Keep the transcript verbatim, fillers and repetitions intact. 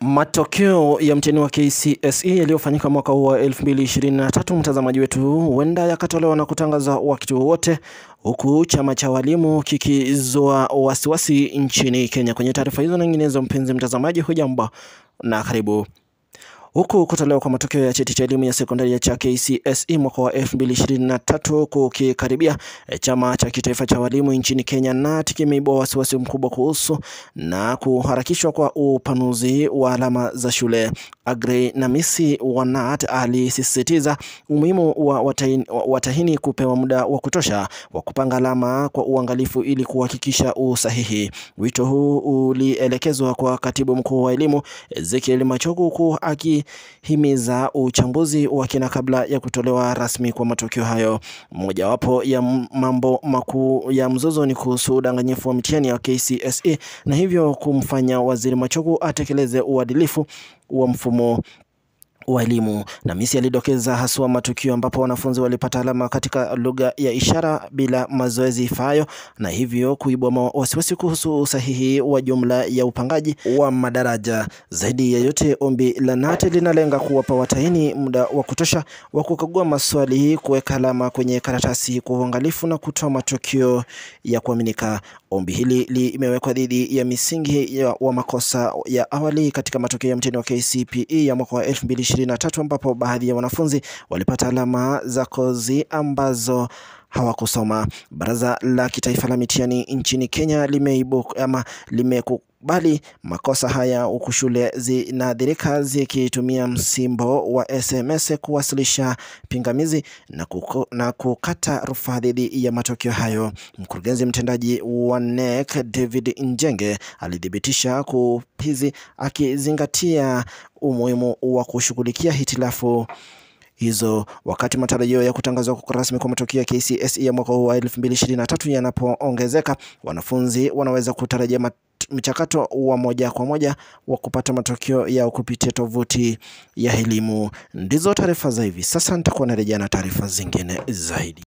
Matokeo ya mtihani wa K C S E yaliyofanyika mwaka huu wa elfu mbili ishirini na tatu, mtazamaji wetu, huenda yakatolewa na kutangazwa wakati wowote, huku chama cha walimu kikizua wasiwasi nchini Kenya. Kwenye taarifa hizo na nyinginezo, mpenzi mtazamaji, hujambo na karibu. Huku kutolewa kwa matokeo ya cheti cha elimu ya sekondari cha K C S E mwaka wa elfu mbili ishirini na tatu kukikaribia, chama cha kitaifa cha walimu nchini Kenya N A T kimeibua wasiwasi mkubwa kuhusu na kuharakishwa kwa upanuzi wa alama za shule. Agrey Namisi wa N A T alisisitiza umuhimu wa watahini, watahini kupewa muda wa kutosha wa kupanga alama kwa uangalifu ili kuhakikisha usahihi. Wito huu ulielekezwa kwa katibu mkuu wa elimu Ezekiel Machogu, ku akihimiza uchambuzi wa kina kabla ya kutolewa rasmi kwa matokeo hayo. Mojawapo ya mambo makuu ya mzozo ni kuhusu udanganyifu wa mtihani wa K C S E, na hivyo kumfanya Waziri Machogu atekeleze uadilifu wa mfumo wa elimu. Namisi alidokeza haswa matukio ambapo wanafunzi walipata alama katika lugha ya ishara bila mazoezi ifayo, na hivyo kuibua wasiwasi kuhusu usahihi wa jumla ya upangaji wa madaraja. Zaidi ya yote, ombi la N A T linalenga kuwapa watahini muda wa kutosha wa kukagua maswali, kuweka alama kwenye karatasi kwa uangalifu na kutoa matokeo ya kuaminika. Ombi hili limewekwa dhidi ya misingi ya wa makosa ya awali katika matokeo ya mtihani wa K C P E ya mwaka wa elfu mbili ishirini na tatu, ambapo baadhi ya wanafunzi walipata alama za kozi ambazo hawakusoma. Baraza la kitaifa la mitihani nchini Kenya limeibuka ama limekubali makosa haya, huku shule zinadhirika zikitumia msimbo wa S M S kuwasilisha pingamizi na, kuko, na kukata rufaa dhidi ya matokeo hayo. Mkurugenzi mtendaji wa N E C David Njenge alithibitisha kuhizi, akizingatia umuhimu wa kushughulikia hitilafu hizo. Wakati matarajio ya kutangazwa kwa rasmi kwa matokeo ya K C S E ya mwaka huu wa elfu mbili ishirini na tatu yanapoongezeka, wanafunzi wanaweza kutarajia mchakato wa moja kwa moja wa kupata matokeo ya kupitia tovuti ya elimu. Ndizo taarifa za hivi sasa, nitakuwa narejea na taarifa zingine zaidi.